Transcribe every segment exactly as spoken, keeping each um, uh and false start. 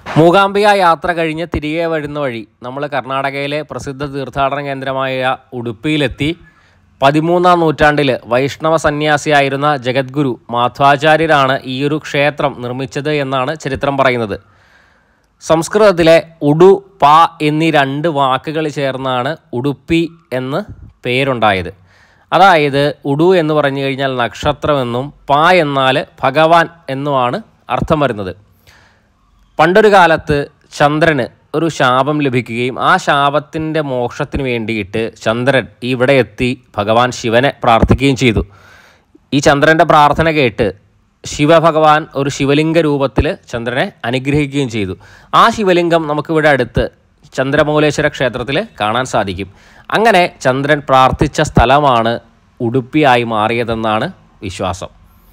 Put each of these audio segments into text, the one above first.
മൂകാംബിക യാത്ര കഴിഞ്ഞ് തിരികെ വരുന്ന വഴി നമ്മൾ കർണാടകയിലെ പ്രസിദ്ധ തീർത്ഥാടന കേന്ദ്രമായ ഉടുപ്പിയിലെത്തി. പതിമൂന്നാം നൂറ്റാണ്ടിൽ വൈഷ്ണവ സന്യാസിയായിരുന്ന ജഗദ്ഗുരു മാധ്വാചാര്യരാണ് ഈയൊരു ക്ഷേത്രം നിർമ്മിച്ചത് എന്നാണ് ചരിത്രം പറയുന്നത്. സംസ്കൃതത്തിലെ ഉഡു പാ എന്നീ രണ്ട് വാക്കുകൾ ചേർന്നാണ് ഉടുപ്പി എന്ന് പേരുണ്ടായത്. അതായത് ഉഡു എന്ന് പറഞ്ഞു കഴിഞ്ഞാൽ നക്ഷത്രമെന്നും പാ എന്നാൽ ഭഗവാൻ എന്നുമാണ് അർത്ഥം വരുന്നത്. പണ്ടൊരു കാലത്ത് ചന്ദ്രന് ഒരു ശാപം ലഭിക്കുകയും ആ ശാപത്തിൻ്റെ മോക്ഷത്തിന് വേണ്ടിയിട്ട് ചന്ദ്രൻ ഇവിടെ എത്തി ഭഗവാൻ ശിവനെ പ്രാർത്ഥിക്കുകയും ചെയ്തു. ഈ ചന്ദ്രൻ്റെ പ്രാർത്ഥന കേട്ട് ശിവഭഗവാൻ ഒരു ശിവലിംഗ രൂപത്തിൽ ചന്ദ്രനെ അനുഗ്രഹിക്കുകയും ചെയ്തു. ആ ശിവലിംഗം നമുക്കിവിടെ അടുത്ത് ചന്ദ്രമൗലേശ്വര ക്ഷേത്രത്തിൽ കാണാൻ സാധിക്കും. അങ്ങനെ ചന്ദ്രൻ പ്രാർത്ഥിച്ച സ്ഥലമാണ് ഉടുപ്പിയായി മാറിയതെന്നാണ് വിശ്വാസം.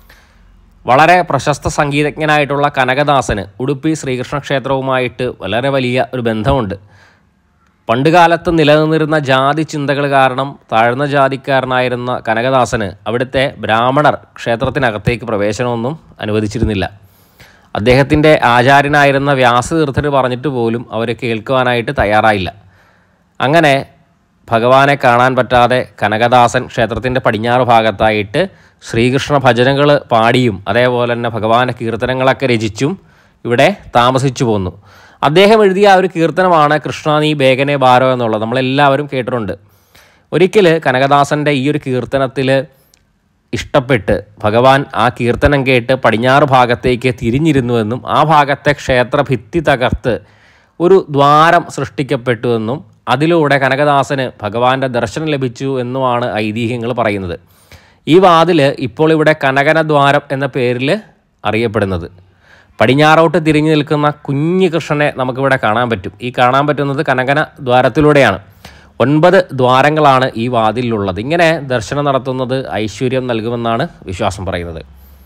വളരെ പ്രശസ്ത സംഗീതജ്ഞനായിട്ടുള്ള കനകദാസന് ഉടുപ്പി ശ്രീകൃഷ്ണ ക്ഷേത്രവുമായിട്ട് വളരെ വലിയ ഒരു ബന്ധമുണ്ട്. പണ്ടുകാലത്ത് നിലനിന്നിരുന്ന ജാതി ചിന്തകൾ കാരണം താഴ്ന്ന ജാതിക്കാരനായിരുന്ന കനകദാസന് അവിടുത്തെ ബ്രാഹ്മണർ ക്ഷേത്രത്തിനകത്തേക്ക് പ്രവേശനമൊന്നും അനുവദിച്ചിരുന്നില്ല. അദ്ദേഹത്തിൻ്റെ ആചാര്യനായിരുന്ന വ്യാസതീർത്ഥർ പറഞ്ഞിട്ട് പോലും അവർ കേൾക്കുവാനായിട്ട് തയ്യാറായില്ല. അങ്ങനെ ഭഗവാനെ കാണാൻ പറ്റാതെ കനകദാസൻ ക്ഷേത്രത്തിൻ്റെ പടിഞ്ഞാറ് ഭാഗത്തായിട്ട് ശ്രീകൃഷ്ണ ഭജനകൾ പാടിയും അതേപോലെ തന്നെ ഭഗവാന്റെ കീർത്തനങ്ങളൊക്കെ രചിച്ചും ഇവിടെ താമസിച്ചു പോന്നു. അദ്ദേഹം എഴുതിയ ആ ഒരു കീർത്തനമാണ് കൃഷ്ണ നീ ബേഗനെ ബാരോ എന്നുള്ളത്. നമ്മളെല്ലാവരും കേട്ടിട്ടുണ്ട്. ഒരിക്കൽ കനകദാസൻ്റെ ഈ ഒരു കീർത്തനത്തിൽ ഇഷ്ടപ്പെട്ട് ഭഗവാൻ ആ കീർത്തനം കേട്ട് പടിഞ്ഞാറ് ഭാഗത്തേക്ക് തിരിഞ്ഞിരുന്നുവെന്നും ആ ഭാഗത്തെ ക്ഷേത്ര ഭിത്തി തകർത്ത് ഒരു ദ്വാരം സൃഷ്ടിക്കപ്പെട്ടുവെന്നും അതിലൂടെ കനകദാസന് ഭഗവാന്റെ ദർശനം ലഭിച്ചു എന്നുമാണ് ഐതിഹ്യങ്ങൾ പറയുന്നത്. ഈ വാതിൽ ഇപ്പോൾ ഇവിടെ കനകനദ്വാരം എന്ന പേരിൽ അറിയപ്പെടുന്നത്. പടിഞ്ഞാറോട്ട് തിരിഞ്ഞു നിൽക്കുന്ന കുഞ്ഞു കൃഷ്ണനെ നമുക്കിവിടെ കാണാൻ പറ്റും. ഈ കാണാൻ പറ്റുന്നത് കനകന ദ്വാരത്തിലൂടെയാണ്. ഒൻപത് ദ്വാരങ്ങളാണ് ഈ വാതിലുള്ളത്. ഇങ്ങനെ ദർശനം നടത്തുന്നത് ഐശ്വര്യം നൽകുമെന്നാണ് വിശ്വാസം പറയുന്നത്.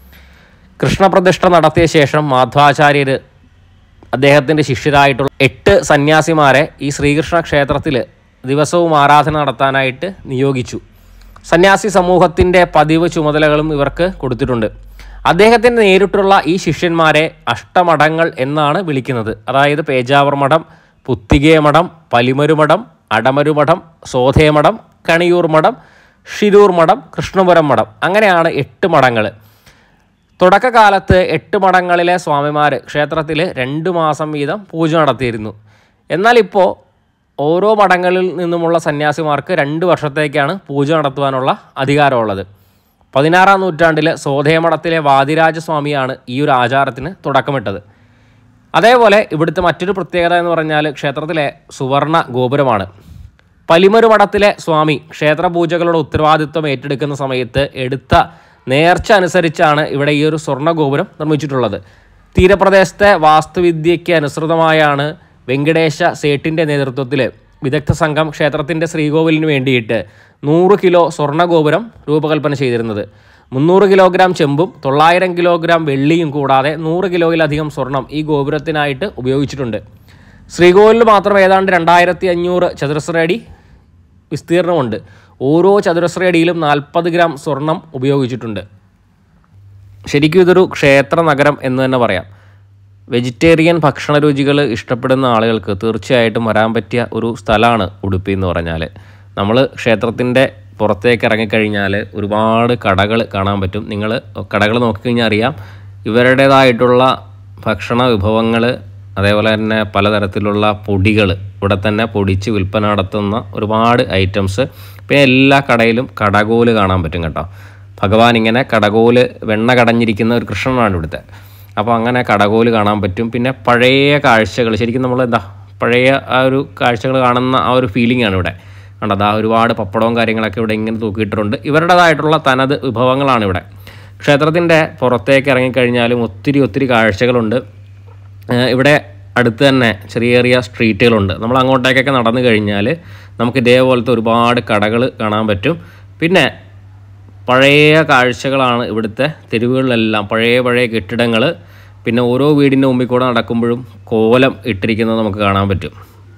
കൃഷ്ണപ്രതിഷ്ഠ നടത്തിയ ശേഷം മാധ്വാചാര്യർ അദ്ദേഹത്തിൻ്റെ ശിഷ്യരായിട്ടുള്ള എട്ട് സന്യാസിമാരെ ഈ ശ്രീകൃഷ്ണ ക്ഷേത്രത്തിൽ ദിവസവും ആരാധന നടത്താനായിട്ട് നിയോഗിച്ചു. സന്യാസി സമൂഹത്തിൻ്റെ പതിവ് ചുമതലകളും ഇവർക്ക് കൊടുത്തിട്ടുണ്ട്. അദ്ദേഹത്തിൻ്റെ നേരിട്ടുള്ള ഈ ശിഷ്യന്മാരെ അഷ്ടമഠങ്ങൾ എന്നാണ് വിളിക്കുന്നത്. അതായത് പേജാവർ മഠം, പുത്തികേ മഠം, പലിമരു മഠം, അടമരു മഠം, സോധേ മഠം, കണിയൂർ മഠം, ഷിരൂർ മഠം, കൃഷ്ണപുരം മഠം, അങ്ങനെയാണ് എട്ട് മഠങ്ങൾ. തുടക്കകാലത്ത് എട്ട് മഠങ്ങളിലെ സ്വാമിമാർ ക്ഷേത്രത്തിൽ രണ്ട് മാസം വീതം പൂജ നടത്തിയിരുന്നു. എന്നാൽ ഇപ്പോൾ ഓരോ മഠങ്ങളിൽ നിന്നുമുള്ള സന്യാസിമാർക്ക് രണ്ട് വർഷത്തേക്കാണ് പൂജ നടത്തുവാനുള്ള അധികാരമുള്ളത്. പതിനാറാം നൂറ്റാണ്ടിൽ സോധേ മഠത്തിലെ വാദിരാജസ്വാമിയാണ് ഈ ഒരു ആചാരത്തിന് തുടക്കമിട്ടത്. അതേപോലെ ഇവിടുത്തെ മറ്റൊരു പ്രത്യേകത എന്ന് പറഞ്ഞാൽ ക്ഷേത്രത്തിലെ സുവർണ ഗോപുരമാണ്. പലിമരു മഠത്തിലെ സ്വാമി ക്ഷേത്ര പൂജകളുടെ ഉത്തരവാദിത്വം ഏറ്റെടുക്കുന്ന സമയത്ത് എടുത്ത നേർച്ച അനുസരിച്ചാണ് ഇവിടെ ഈ ഒരു സ്വർണ്ണ ഗോപുരം നിർമ്മിച്ചിട്ടുള്ളത്. തീരപ്രദേശത്തെ വാസ്തുവിദ്യയ്ക്ക് അനുസൃതമായാണ് വെങ്കടേശ സേട്ടിൻ്റെ നേതൃത്വത്തിൽ വിദഗ്ധ സംഘം ക്ഷേത്രത്തിൻ്റെ ശ്രീകോവിലിന് വേണ്ടിയിട്ട് നൂറ് കിലോ സ്വർണ്ണ ഗോപുരം രൂപകൽപ്പന ചെയ്തിരുന്നത്. മുന്നൂറ് കിലോഗ്രാം ചെമ്പും തൊള്ളായിരം കിലോഗ്രാം വെള്ളിയും കൂടാതെ നൂറ് കിലോയിലധികം സ്വർണം ഈ ഗോപുരത്തിനായിട്ട് ഉപയോഗിച്ചിട്ടുണ്ട്. ശ്രീകോവിലിൽ മാത്രം ഏതാണ്ട് രണ്ടായിരത്തി അഞ്ഞൂറ് ചതുരശ്ര അടി വിസ്തീർണമുണ്ട്. ഓരോ ചതുരശ്ര അടിയിലും നാൽപ്പത് ഗ്രാം സ്വർണം ഉപയോഗിച്ചിട്ടുണ്ട്. ശരിക്കും ഇതൊരു ക്ഷേത്ര നഗരം എന്ന് തന്നെ പറയാം. വെജിറ്റേറിയൻ ഭക്ഷണ രുചികൾ ഇഷ്ടപ്പെടുന്ന ആളുകൾക്ക് തീർച്ചയായിട്ടും വരാൻ പറ്റിയ ഒരു സ്ഥലമാണ് ഉടുപ്പി എന്ന് പറഞ്ഞാൽ. നമ്മൾ ക്ഷേത്രത്തിൻ്റെ പുറത്തേക്ക് ഇറങ്ങിക്കഴിഞ്ഞാൽ ഒരുപാട് കടകൾ കാണാൻ പറ്റും. നിങ്ങൾ കടകൾ നോക്കിക്കഴിഞ്ഞാൽ അറിയാം ഇവരുടേതായിട്ടുള്ള ഭക്ഷണ വിഭവങ്ങൾ, അതേപോലെ തന്നെ പലതരത്തിലുള്ള പൊടികൾ ഇവിടെ തന്നെ പൊടിച്ച് വിൽപ്പന നടത്തുന്ന ഒരുപാട് ഐറ്റംസ്. പിന്നെ എല്ലാ കടയിലും കടകോല് കാണാൻ പറ്റും കേട്ടോ. ഭഗവാൻ ഇങ്ങനെ കടകോല് വെണ്ണ കടഞ്ഞിരിക്കുന്ന ഒരു കൃഷ്ണനാണ് ഇവിടുത്തെ. അപ്പോൾ അങ്ങനെ കടകോല് കാണാൻ പറ്റും. പിന്നെ പഴയ കാഴ്ചകൾ, ശരിക്കും നമ്മൾ എന്താ പഴയ ആ ഒരു കാഴ്ചകൾ കാണുന്ന ആ ഒരു ഫീലിംഗ് ആണ് ഇവിടെ കണ്ടോ. അതാ ഒരുപാട് പപ്പടവും കാര്യങ്ങളൊക്കെ ഇവിടെ ഇങ്ങനെ തൂക്കിയിട്ടുണ്ട്. ഇവരുടേതായിട്ടുള്ള തനത് വിഭവങ്ങളാണ് ഇവിടെ. ക്ഷേത്രത്തിൻ്റെ പുറത്തേക്ക് ഇറങ്ങിക്കഴിഞ്ഞാലും ഒത്തിരി ഒത്തിരി കാഴ്ചകളുണ്ട്. ഇവിടെ അടുത്ത് തന്നെ ചെറിയ ചെറിയ സ്ട്രീറ്റുകളുണ്ട്. നമ്മൾ അങ്ങോട്ടേക്കൊക്കെ നടന്നു കഴിഞ്ഞാൽ നമുക്ക് ഇതേപോലത്തെ ഒരുപാട് കടകൾ കാണാൻ പറ്റും. പിന്നെ പഴയ കാഴ്ചകളാണ് ഇവിടുത്തെ തെരുവുകളിലെല്ലാം. പഴയ പഴയ കെട്ടിടങ്ങൾ, പിന്നെ ഓരോ വീടിൻ്റെ മുമ്പിൽ കൂടെ നടക്കുമ്പോഴും കോലം ഇട്ടിരിക്കുന്നത് നമുക്ക് കാണാൻ പറ്റും.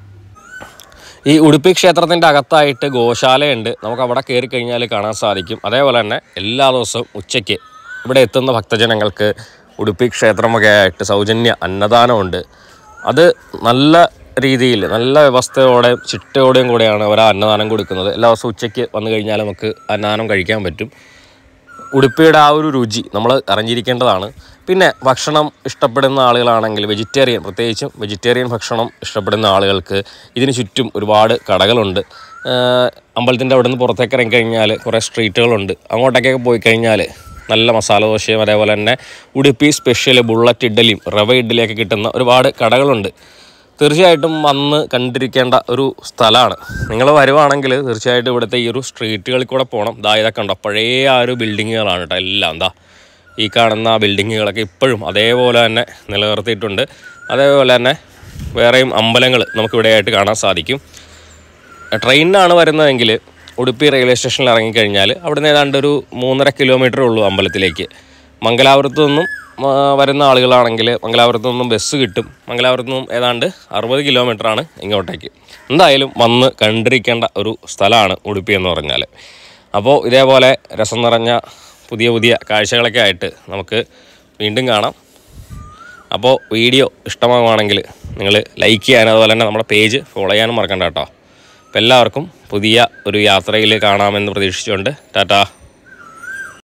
ഈ ഉടുപ്പി ക്ഷേത്രത്തിൻ്റെ അകത്തായിട്ട് ഗോശാലയുണ്ട്. നമുക്ക് അവിടെ കയറി കഴിഞ്ഞാൽ കാണാൻ സാധിക്കും. അതേപോലെ തന്നെ എല്ലാ ദിവസവും ഉച്ചയ്ക്ക് ഇവിടെ എത്തുന്ന ഭക്തജനങ്ങൾക്ക് ഉടുപ്പി ക്ഷേത്രമൊക്കെയായിട്ട് സൗജന്യ അന്നദാനമുണ്ട്. അത് നല്ല രീതിയിൽ നല്ല വ്യവസ്ഥയോടെ ചിട്ടയോടെയും കൂടെയാണ് അവർ അന്നദാനം കൊടുക്കുന്നത്. എല്ലാ ദിവസവും ഉച്ചയ്ക്ക് വന്നു കഴിഞ്ഞാൽ നമുക്ക് അന്നദാനം കഴിക്കാൻ പറ്റും. ഉടുപ്പിയുടെ ആ ഒരു രുചി നമ്മൾ അറിഞ്ഞിരിക്കേണ്ടതാണ്. പിന്നെ ഭക്ഷണം ഇഷ്ടപ്പെടുന്ന ആളുകളാണെങ്കിൽ വെജിറ്റേറിയൻ, പ്രത്യേകിച്ചും വെജിറ്റേറിയൻ ഭക്ഷണം ഇഷ്ടപ്പെടുന്ന ആളുകൾക്ക് ഇതിന് ചുറ്റും ഒരുപാട് കടകളുണ്ട്. അമ്പലത്തിൻ്റെ അവിടെ നിന്ന് പുറത്തേക്ക് ഇറങ്ങി കഴിഞ്ഞാൽ കുറേ സ്ട്രീറ്റുകളുണ്ട്. അങ്ങോട്ടേക്കൊക്കെ പോയി കഴിഞ്ഞാൽ നല്ല മസാല ദോശയും അതേപോലെ തന്നെ ഉടുപ്പി സ്പെഷ്യൽ ബുള്ളറ്റ് ഇഡ്ഡലിയും റവ ഇഡ്ഡലിയൊക്കെ കിട്ടുന്ന ഒരുപാട് കടകളുണ്ട്. തീർച്ചയായിട്ടും വന്ന് കണ്ടിരിക്കേണ്ട ഒരു സ്ഥലമാണ്. നിങ്ങൾ വരുവാണെങ്കിൽ തീർച്ചയായിട്ടും ഇവിടുത്തെ ഈ ഒരു സ്ട്രീറ്റുകളിൽ കൂടെ പോകണം. ദാ ഇതൊക്കെ ഉണ്ടോ, പഴയ ആ ഒരു ബിൽഡിങ്ങുകളാണ് കേട്ടോ എല്ലാം. എന്താ ഈ കാണുന്ന ബിൽഡിങ്ങുകളൊക്കെ ഇപ്പോഴും അതേപോലെ തന്നെ നിലനിർത്തിയിട്ടുണ്ട്. അതേപോലെ തന്നെ വേറെയും അമ്പലങ്ങൾ നമുക്കിവിടെയായിട്ട് കാണാൻ സാധിക്കും. ട്രെയിനിനാണ് വരുന്നതെങ്കിൽ ഉടുപ്പി റെയിൽവേ സ്റ്റേഷനിൽ ഇറങ്ങിക്കഴിഞ്ഞാൽ അവിടുന്ന് ഏതാണ്ട് ഒരു മൂന്നര കിലോമീറ്ററേ ഉള്ളൂ അമ്പലത്തിലേക്ക്. മംഗലാപുരത്തു നിന്നും വരുന്ന ആളുകളാണെങ്കിൽ മംഗലാപുരത്തു നിന്നും ബസ് കിട്ടും. മംഗലാപുരത്തു നിന്നും ഏതാണ്ട് അറുപത് കിലോമീറ്ററാണ് ഇങ്ങോട്ടേക്ക്. എന്തായാലും വന്ന് കണ്ടിരിക്കേണ്ട ഒരു സ്ഥലമാണ് ഉടുപ്പി എന്ന് പറഞ്ഞാൽ. അപ്പോൾ ഇതേപോലെ രസം നിറഞ്ഞ പുതിയ പുതിയ കാഴ്ചകളൊക്കെ ആയിട്ട് നമുക്ക് വീണ്ടും കാണാം. അപ്പോൾ വീഡിയോ ഇഷ്ടമാകുവാണെങ്കിൽ നിങ്ങൾ ലൈക്ക് ചെയ്യാനും അതുപോലെ തന്നെ നമ്മുടെ പേജ് ഫോളോ ചെയ്യാനും മറക്കണ്ട കേട്ടോ. അപ്പോൾ എല്ലാവർക്കും പുതിയ ഒരു യാത്രയിൽ കാണാമെന്ന് പ്രതീക്ഷിച്ചുകൊണ്ട് ടാറ്റാ.